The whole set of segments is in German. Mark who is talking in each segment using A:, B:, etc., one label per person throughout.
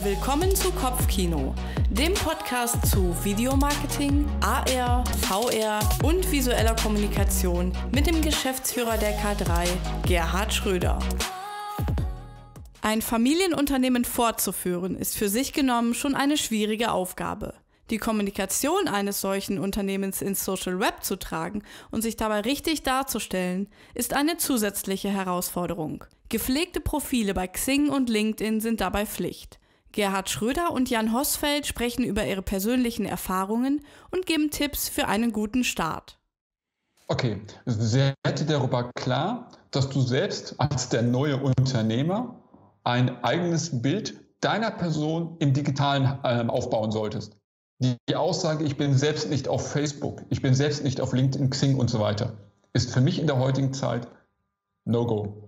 A: Willkommen zu Kopfkino, dem Podcast zu Videomarketing, AR, VR und visueller Kommunikation mit dem Geschäftsführer der K3, Gerhard Schröder. Ein Familienunternehmen fortzuführen ist für sich genommen schon eine schwierige Aufgabe. Die Kommunikation eines solchen Unternehmens ins Social Web zu tragen und sich dabei richtig darzustellen, ist eine zusätzliche Herausforderung. Gepflegte Profile bei Xing und LinkedIn sind dabei Pflicht. Gerhard Schröder und Jan Hosfeld sprechen über ihre persönlichen Erfahrungen und geben Tipps für einen guten Start.
B: Okay, seid dir darüber klar, dass du selbst als der neue Unternehmer ein eigenes Bild deiner Person im Digitalen aufbauen solltest. Die Aussage, ich bin selbst nicht auf Facebook, ich bin selbst nicht auf LinkedIn, Xing und so weiter, ist für mich in der heutigen Zeit No-Go.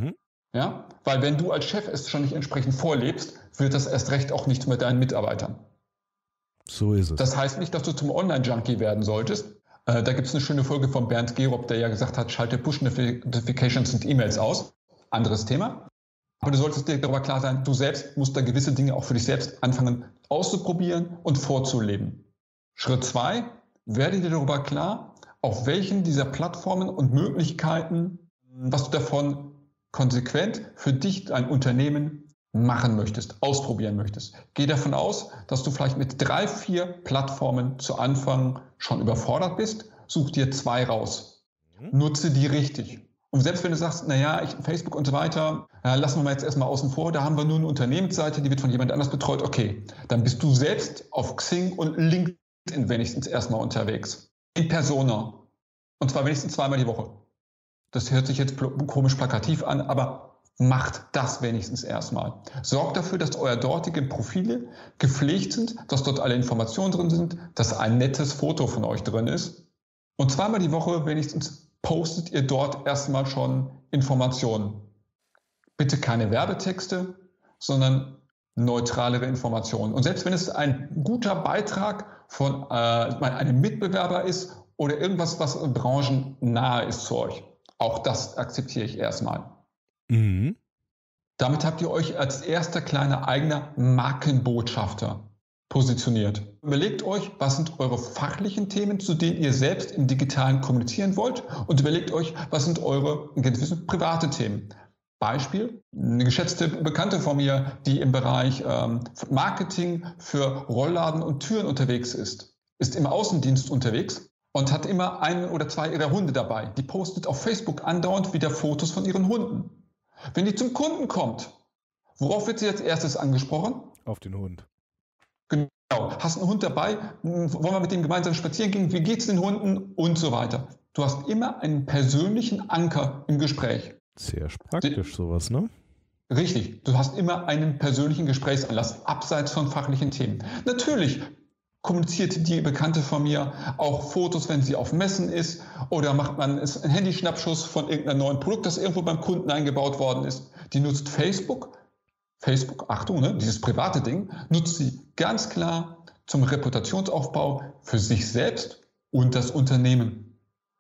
B: Ja? Weil wenn du als Chef es schon nicht entsprechend vorlebst, wird das erst recht auch nicht mit deinen Mitarbeitern.
C: So ist es.
B: Das heißt nicht, dass du zum Online-Junkie werden solltest. Da gibt es eine schöne Folge von Bernd Gerob, der ja gesagt hat, schalte Push-Notifications und E-Mails aus. Anderes Thema. Aber du solltest dir darüber klar sein, du selbst musst da gewisse Dinge auch für dich selbst anfangen auszuprobieren und vorzuleben. Schritt 2, werde dir darüber klar, auf welchen dieser Plattformen und Möglichkeiten, was du davon konsequent für dich, dein Unternehmen machen möchtest, ausprobieren möchtest. Geh davon aus, dass du vielleicht mit 3, 4 Plattformen zu Anfang schon überfordert bist. Such dir 2 raus. Nutze die richtig. Und selbst wenn du sagst, naja, Facebook und so weiter, lassen wir mal jetzt erstmal außen vor, da haben wir nur eine Unternehmensseite, die wird von jemand anders betreut. Okay, dann bist du selbst auf Xing und LinkedIn wenigstens erstmal unterwegs. In Persona. Und zwar wenigstens 2-mal die Woche. Das hört sich jetzt komisch plakativ an, aber macht das wenigstens erstmal. Sorgt dafür, dass eure dortigen Profile gepflegt sind, dass dort alle Informationen drin sind, dass ein nettes Foto von euch drin ist. Und 2-mal die Woche wenigstens postet ihr dort erstmal schon Informationen. Bitte keine Werbetexte, sondern neutralere Informationen. Und selbst wenn es ein guter Beitrag von einem Mitbewerber ist oder irgendwas, was branchennahe ist zu euch, auch das akzeptiere ich erstmal. Damit habt ihr euch als erster kleiner eigener Markenbotschafter positioniert. Überlegt euch, was sind eure fachlichen Themen, zu denen ihr selbst im Digitalen kommunizieren wollt, und überlegt euch, was sind eure gewissen private Themen. Beispiel, eine geschätzte Bekannte von mir, die im Bereich Marketing für Rollladen und Türen unterwegs ist im Außendienst unterwegs und hat immer 1 oder 2 ihrer Hunde dabei. Die postet auf Facebook andauernd wieder Fotos von ihren Hunden. Wenn die zum Kunden kommt, worauf wird sie als erstes angesprochen?
C: Auf den Hund.
B: Genau. Hast einen Hund dabei? Wollen wir mit dem gemeinsam spazieren gehen? Wie geht's den Hunden? Und so weiter. Du hast immer einen persönlichen Anker im Gespräch.
C: Sehr praktisch sowas, ne?
B: Richtig. Du hast immer einen persönlichen Gesprächsanlass, abseits von fachlichen Themen. Natürlich kommuniziert die Bekannte von mir auch Fotos, wenn sie auf Messen ist, oder macht man einen Handyschnappschuss von irgendeinem neuen Produkt, das irgendwo beim Kunden eingebaut worden ist. Die nutzt Facebook, Achtung, ne, dieses private Ding, nutzt sie ganz klar zum Reputationsaufbau für sich selbst und das Unternehmen.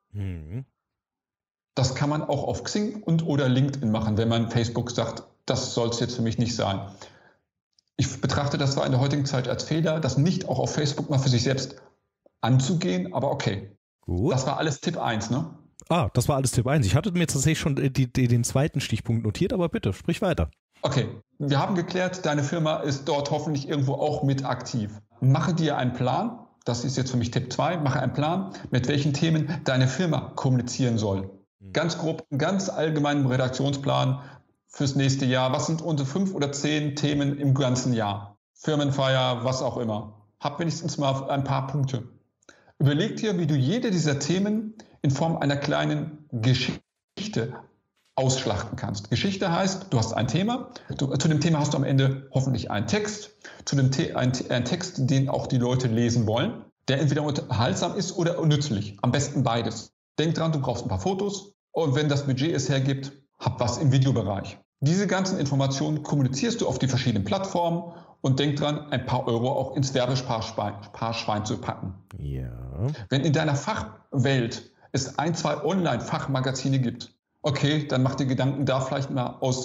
B: Das kann man auch auf Xing und oder LinkedIn machen, wenn man Facebook sagt, das soll es jetzt für mich nicht sein. Ich betrachte das zwar in der heutigen Zeit als Fehler, das nicht auch auf Facebook mal für sich selbst anzugehen, aber okay.
C: Gut.
B: Das war alles Tipp 1, ne?
C: Das war alles Tipp 1. Ich hatte mir tatsächlich schon den zweiten Stichpunkt notiert, aber bitte, sprich weiter.
B: Okay, wir haben geklärt, deine Firma ist dort hoffentlich irgendwo auch mit aktiv. Mache dir einen Plan, das ist jetzt für mich Tipp 2, mache einen Plan, mit welchen Themen deine Firma kommunizieren soll. Ganz grob, einen ganz allgemeinen Redaktionsplan fürs nächste Jahr. Was sind unsere 5 oder 10 Themen im ganzen Jahr? Firmenfeier, was auch immer. Hab wenigstens mal ein paar Punkte. Überleg dir, wie du jede dieser Themen in Form einer kleinen Geschichte ausschlachten kannst. Geschichte heißt, du hast ein Thema, zu dem Thema hast du am Ende hoffentlich einen Text, einen Text, den auch die Leute lesen wollen, der entweder unterhaltsam ist oder nützlich. Am besten beides. Denk dran, du brauchst ein paar Fotos, und wenn das Budget es hergibt, hab was im Videobereich. Diese ganzen Informationen kommunizierst du auf die verschiedenen Plattformen und denk dran, ein paar Euro auch ins Werbesparschwein zu packen.
C: Ja.
B: Wenn in deiner Fachwelt es 1, 2 Online-Fachmagazine gibt, okay, dann mach dir Gedanken, da vielleicht mal aus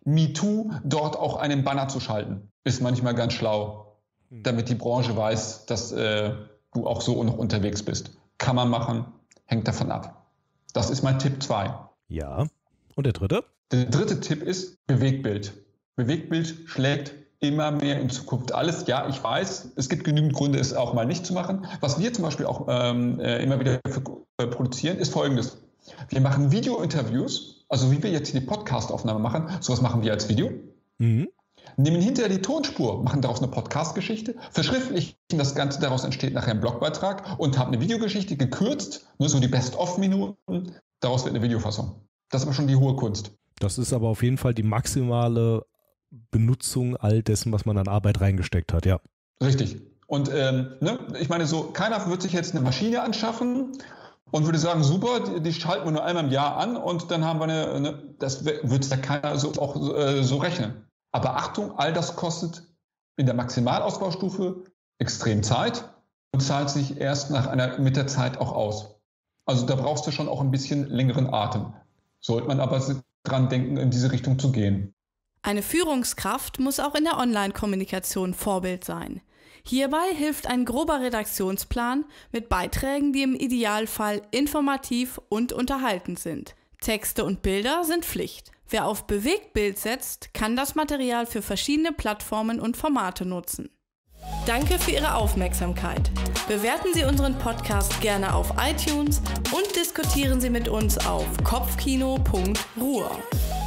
B: MeToo dort auch einen Banner zu schalten. Ist manchmal ganz schlau, damit die Branche weiß, dass du auch so noch unterwegs bist. Kann man machen, hängt davon ab. Das ist mein Tipp 2.
C: Ja. Und der dritte?
B: Der dritte Tipp ist Bewegtbild. Bewegtbild schlägt immer mehr in Zukunft alles. Ja, ich weiß, es gibt genügend Gründe, es auch mal nicht zu machen. Was wir zum Beispiel auch immer wieder produzieren, ist Folgendes. Wir machen Video-Interviews, also wie wir jetzt hier die Podcast-Aufnahme machen, sowas machen wir als Video. Nehmen hinterher die Tonspur, machen daraus eine Podcast-Geschichte, verschriftlichen das Ganze, daraus entsteht nachher ein Blogbeitrag und haben eine Videogeschichte gekürzt, nur so die Best-of-Minuten, daraus wird eine Videofassung. Das ist aber schon die hohe Kunst.
C: Das ist aber auf jeden Fall die maximale Benutzung all dessen, was man an Arbeit reingesteckt hat, ja.
B: Richtig. Und ich meine so, keiner wird sich jetzt eine Maschine anschaffen und würde sagen, super, die schalten wir nur einmal im Jahr an und dann haben wir das wird ja keiner so rechnen. Aber Achtung, all das kostet in der Maximalausbaustufe extrem Zeit und zahlt sich erst mit der Zeit auch aus. Also da brauchst du schon auch ein bisschen längeren Atem. Sollte man aber dran denken, in diese Richtung zu gehen.
A: Eine Führungskraft muss auch in der Online-Kommunikation Vorbild sein. Hierbei hilft ein grober Redaktionsplan mit Beiträgen, die im Idealfall informativ und unterhaltend sind. Texte und Bilder sind Pflicht. Wer auf Bewegtbild setzt, kann das Material für verschiedene Plattformen und Formate nutzen. Danke für Ihre Aufmerksamkeit. Bewerten Sie unseren Podcast gerne auf iTunes und diskutieren Sie mit uns auf kopfkino.ruhr.